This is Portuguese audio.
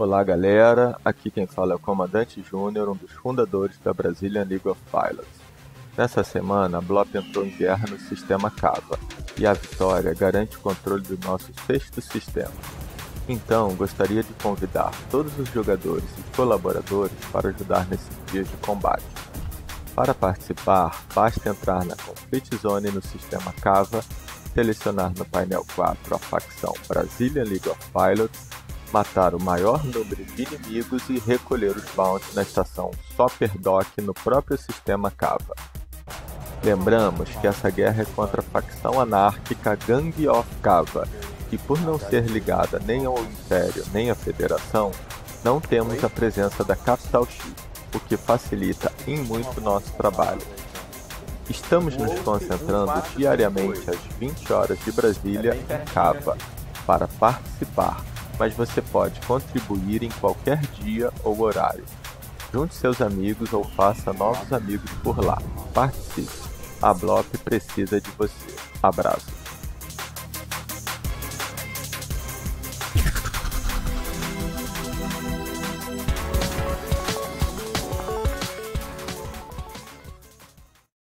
Olá galera, aqui quem fala é o Comandante Júnior, um dos fundadores da Brazilian League of Pilots. Nessa semana, a BLOP entrou em guerra no sistema Cava, e a vitória garante o controle do nosso sexto sistema. Então, gostaria de convidar todos os jogadores e colaboradores para ajudar nesses dias de combate. Para participar, basta entrar na Conflict Zone no sistema Cava, selecionar no painel 4 a facção Brazilian League of Pilots, matar o maior número de inimigos e recolher os bounties na estação Super Dock no próprio sistema Cava. Lembramos que essa guerra é contra a facção anárquica Gang of Cava, e por não ser ligada nem ao Império nem à Federação, não temos a presença da Capital X, o que facilita em muito nosso trabalho. Estamos nos concentrando diariamente às 20 horas de Brasília em Cava para participar, mas você pode contribuir em qualquer dia ou horário. Junte seus amigos ou faça novos amigos por lá. Participe! A BLOP precisa de você. Abraço!